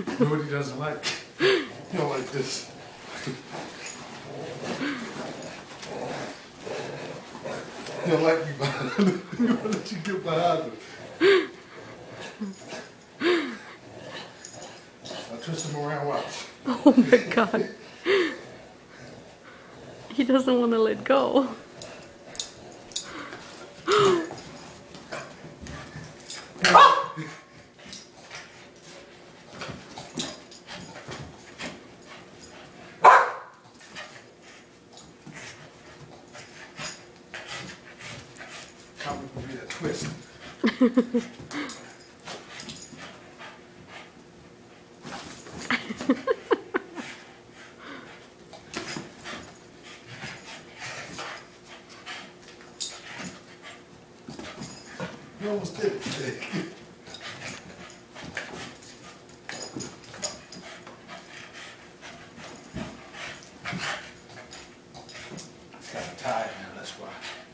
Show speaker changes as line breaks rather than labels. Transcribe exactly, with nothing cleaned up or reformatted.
You know what he doesn't like? He don't like this. He don't like me behind him. He won't let you get behind him. I'll twist him around, watch.
Oh my God. He doesn't want to let go.
Come with me, that twist. You almost did it today. It's got a tie now, that's why.